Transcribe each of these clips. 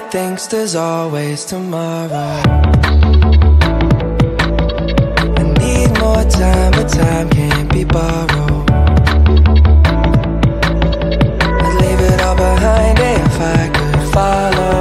thinks there's always tomorrow. I need more time, but time can't be borrowed. I'd leave it all behind if I could follow.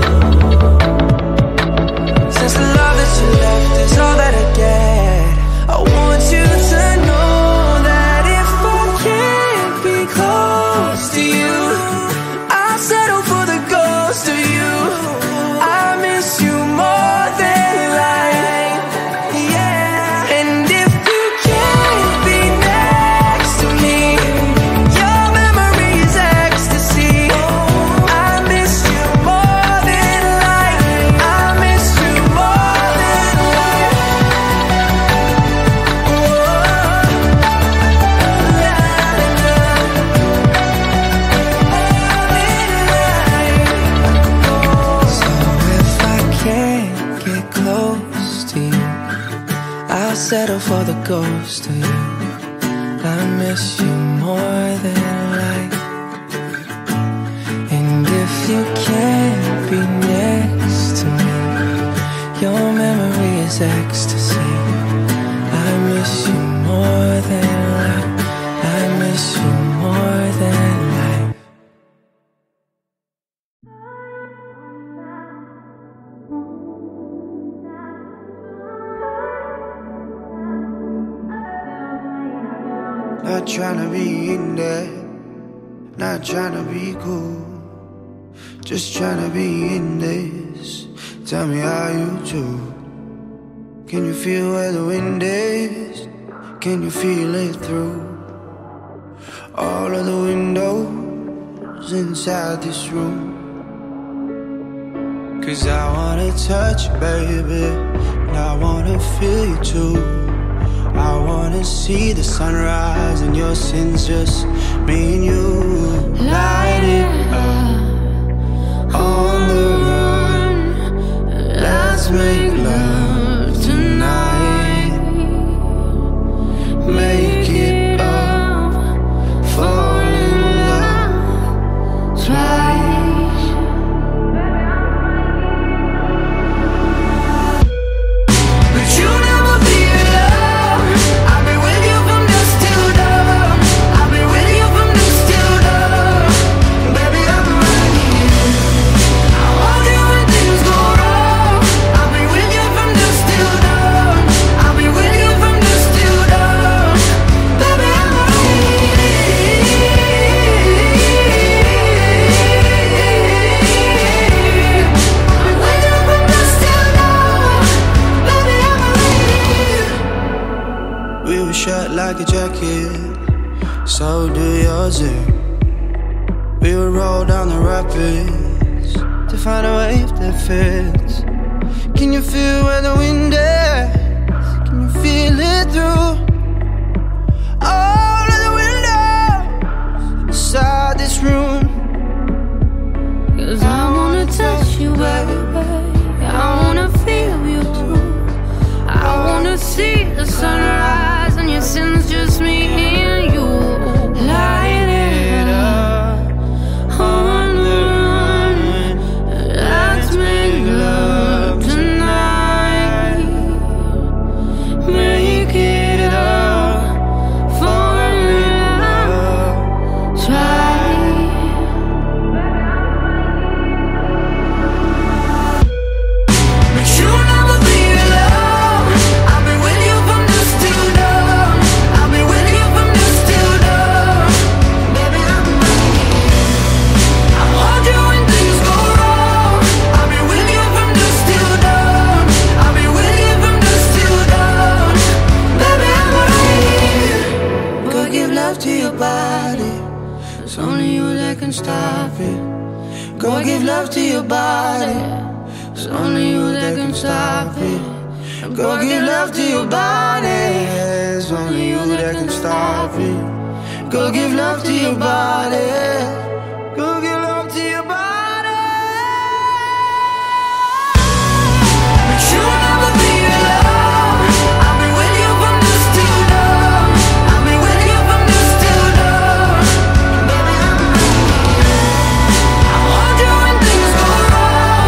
Since the love that you left is all that I get, I want you to know that if I can't be close to you, I'll settle for the ghost of you. I miss you more than life, yeah. And if you can't be next to me, your memory is ecstasy. I miss you more than life. I miss you more than life. So if I can't get close to you, I'll settle for the ghost of you. I miss you more than life. And if you can't be next to me, your memory is ecstasy. I miss you more than life. I miss you more than life. Not tryna be in there, not tryna be cool, just tryna be in this. Tell me how you do. Can you feel where the wind is? Can you feel it through all of the windows inside this room? 'Cause I wanna touch you, baby, and I wanna feel you too. I wanna see the sunrise and your sins, just me and you. Light it up on the run. Let's make love tonight. Make it up, fall in love twice. But you never be alone. I'll be with you from dusk till dawn. I'll be with you from dusk till dawn. Baby, I'm right here. I'll hold you when things go wrong. I'll be with you from dusk till dawn. I'll be with you from dusk till dawn. Baby, I'm right here. I'm with you from dusk till dawn. Baby, I'm right here. We were shut like a jacket, so do yours. We would roll down the rapids to find a wave that fits. Can you feel where the wind is? Can you feel it through all of the windows inside this room? 'Cause I wanna touch you, baby. I wanna feel you too. I wanna see the sunrise and your sins, just me and you. Light it up on the run. Let's make love tonight. Make it up, fall in love twice. But you'll never be alone. I'll be with you from dusk till dawn. I'll be with you from dusk till dawn. Baby, I'm right here. I'll hold you when things go wrong. I'll be with you from dusk till dawn. I'll be with you from dusk till dawn. Baby, I'm right here. Go give love to your body. It's only you that can stop it. Go give love to your body. It's only you that can stop it. Go give love to your body. It's only you that can stop it. Go give love to your body. Go give love to your body. But you'll never be alone. I'll be with you from dusk till dawn. I'll be with you from dusk till dawn. Baby, I'm right here. I'll hold you when things go wrong.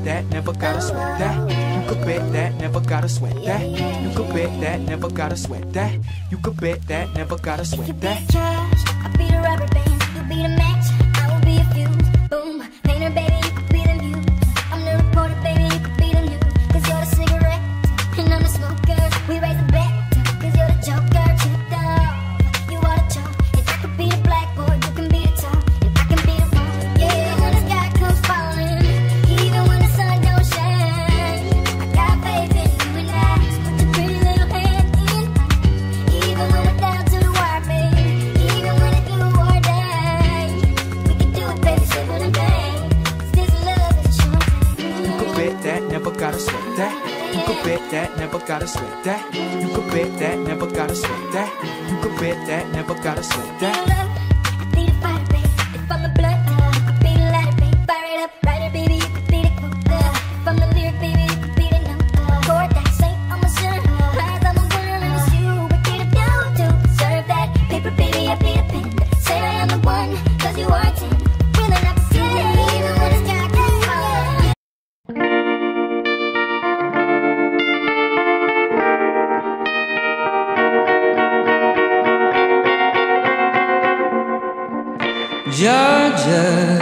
that, never gotta sweat that. You could bet that, never gotta sweat that. You could bet that, never gotta sweat that. You could bet that, never gotta sweat that. You be the trash, I'll be the rubber band. You be the match, I will be a fuse. Boom, painter baby, you could be the muse. I'm the reporter baby, you could be the news. Cause you're the cigarette, and I'm the smoker. We raise the bet, cause you're the joker. Tripped off, you are the chalk. And I could be the blackboard, you can be the top. And I can be the wrong. Yeah, when the sky comes falling, even when the sun don't shine, I got faith in you and I. Put your pretty little hand in. Even when we're down to the wire, baby. Even when it's do or die, we can do it, baby, simple and plain. 'Cause this love is a short thing. You could bet that, never gotta sweat that. You could bet that, never gotta sweat that. You could bet that, never gotta sweat that. You could bet that, never gotta sweat that. Love, I be the fighter, baby. If I'm the blood, you could be the lighter, baby. Fire it up, writer, baby, you could be the quota. If I'm the lyric, baby, you could be the number. Chord that ain't on my shirt. Eyes on my girl, and it's you. What can I do to serve that paper, baby? I be the pen. Say I am the one, 'cause you are 10. Willing up to say, even when it's dark, that's fine. Georgia,